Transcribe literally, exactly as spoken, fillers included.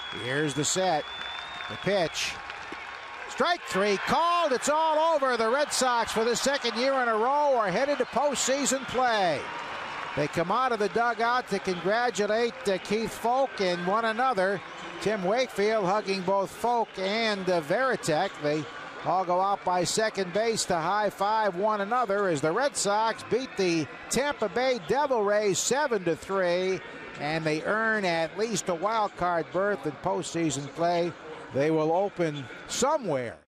Here's the set. The pitch. Strike three called. It's all over. The Red Sox, for the second year in a row, are headed to postseason play. They come out of the dugout to congratulate uh, Keith Foulke and one another. Tim Wakefield hugging both Foulke and uh, Veritek. They all go out by second base to high-five one another as the Red Sox beat the Tampa Bay Devil Rays seven to three, and they earn at least a wild card berth in postseason play. They will open somewhere